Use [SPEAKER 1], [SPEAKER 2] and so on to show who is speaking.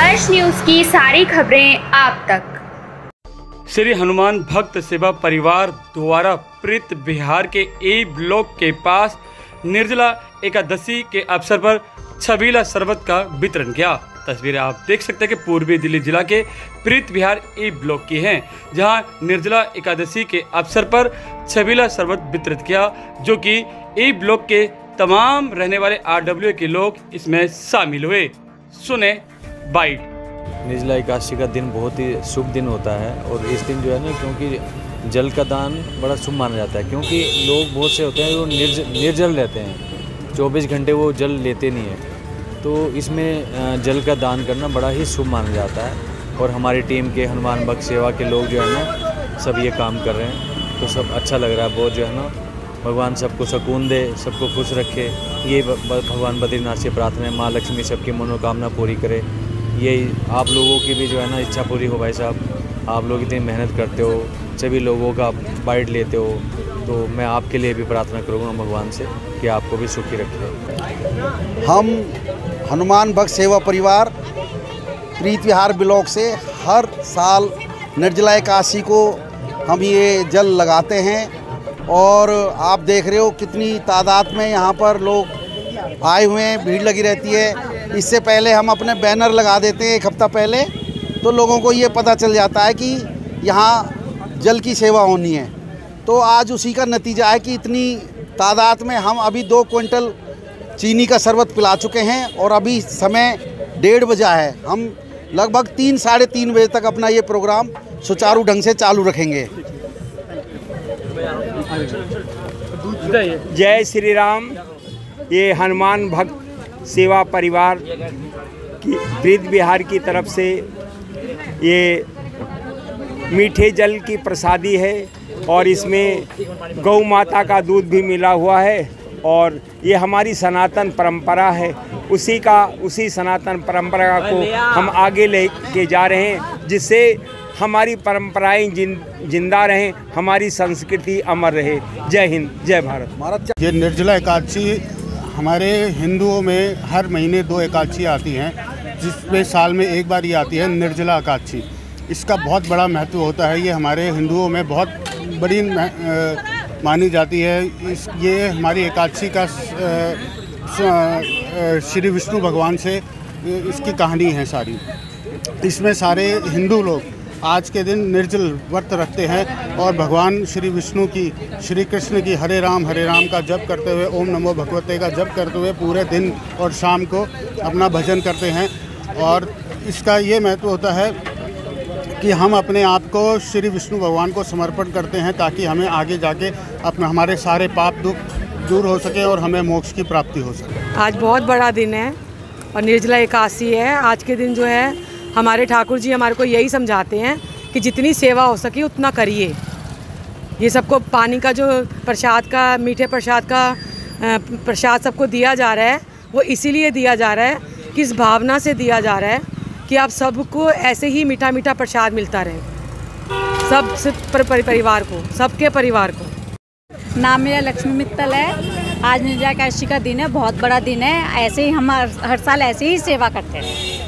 [SPEAKER 1] हर्ष news की सारी खबरें आप तक।
[SPEAKER 2] श्री हनुमान भक्त सेवा परिवार द्वारा प्रीत बिहार के ए ब्लॉक के पास निर्जला एकादशी के अवसर पर छबीला शरबत का वितरण किया। तस्वीरें आप देख सकते हैं कि पूर्वी दिल्ली जिला के प्रीत बिहार ए ब्लॉक की हैं, जहां निर्जला एकादशी के अवसर पर छबीला शरबत वितरित किया, जो कि ए ब्लॉक के तमाम रहने वाले RW के लोग इसमें शामिल हुए। सुने बाइट।
[SPEAKER 3] निर्जला एकादशी का दिन बहुत ही शुभ दिन होता है और इस दिन जो है ना, क्योंकि जल का दान बड़ा शुभ माना जाता है, क्योंकि लोग बहुत से होते हैं वो निर्जल रहते हैं, 24 घंटे वो जल लेते नहीं हैं, तो इसमें जल का दान करना बड़ा ही शुभ माना जाता है। और हमारी टीम के हनुमान भक्त सेवा के लोग जो है ना सब ये काम कर रहे हैं, तो सब अच्छा लग रहा है बहुत जो है ना। भगवान सबको सुकून दे, सबको खुश रखे, ये भगवान बद्रीनाथ से प्रार्थना है। माँ लक्ष्मी सबकी मनोकामना पूरी करे, यही आप लोगों की भी जो है ना इच्छा पूरी हो। भाई साहब, आप लोग इतनी मेहनत करते हो, सभी लोगों का बाइट लेते हो, तो मैं आपके लिए भी प्रार्थना करूँगा भगवान से कि आपको भी सुखी रखे।
[SPEAKER 4] हम हनुमान भक्त सेवा परिवार प्रीत विहार ब्लॉक से हर साल निर्जला एकादशी को हम ये जल लगाते हैं, और आप देख रहे हो कितनी तादाद में यहाँ पर लोग आए हुए हैं, भीड़ लगी रहती है। इससे पहले हम अपने बैनर लगा देते हैं 1 हफ्ता पहले, तो लोगों को ये पता चल जाता है कि यहाँ जल की सेवा होनी है। तो आज उसी का नतीजा है कि इतनी तादाद में हम अभी 2 क्विंटल चीनी का शरबत पिला चुके हैं, और अभी समय 1:30 बजा है। हम लगभग 3 साढ़े 3 बजे तक अपना ये प्रोग्राम सुचारू ढंग से चालू रखेंगे।
[SPEAKER 5] जय श्री राम। ये हनुमान भक्त सेवा परिवार की प्रीत बिहार की तरफ से ये मीठे जल की प्रसादी है, और इसमें गौ माता का दूध भी मिला हुआ है, और ये हमारी सनातन परंपरा है। उसी सनातन परंपरा को हम आगे लेके जा रहे हैं, जिससे हमारी परंपराएं जिंदा रहें, हमारी संस्कृति अमर रहे। जय हिंद, जय भारत।
[SPEAKER 6] ये निर्जला एकादशी हमारे हिंदुओं में हर महीने 2 एकादशी आती हैं, जिसमें साल में एक बार ये आती है निर्जला एकादशी। इसका बहुत बड़ा महत्व होता है, ये हमारे हिंदुओं में बहुत बड़ी मानी जाती है। ये हमारी एकादशी का श्री विष्णु भगवान से इसकी कहानी है सारी। इसमें सारे हिंदू लोग आज के दिन निर्जल व्रत रखते हैं, और भगवान श्री विष्णु की, श्री कृष्ण की हरे राम का जप करते हुए, ओम नमो भगवते का जप करते हुए पूरे दिन और शाम को अपना भजन करते हैं। और इसका ये महत्व होता है कि हम अपने आप को श्री विष्णु भगवान को समर्पण करते हैं, ताकि हमें आगे जाके हमारे सारे पाप दुख दूर हो सके और हमें मोक्ष की प्राप्ति हो सके।
[SPEAKER 7] आज बहुत बड़ा दिन है और निर्जला एकादशी है। आज के दिन जो है हमारे ठाकुर जी हमारे को यही समझाते हैं कि जितनी सेवा हो सके उतना करिए। ये सबको पानी का जो प्रसाद का, मीठे प्रसाद का प्रसाद सबको दिया जा रहा है, वो इसीलिए दिया जा रहा है कि इस भावना से दिया जा रहा है कि आप सबको ऐसे ही मीठा मीठा प्रसाद मिलता रहे, सब परिवार को, सबके परिवार को।
[SPEAKER 8] नाम मेरा लक्ष्मी मित्तल है। आज निर्जला एकादशी का दिन है, बहुत बड़ा दिन है। ऐसे ही हम हर साल ऐसे ही सेवा करते हैं।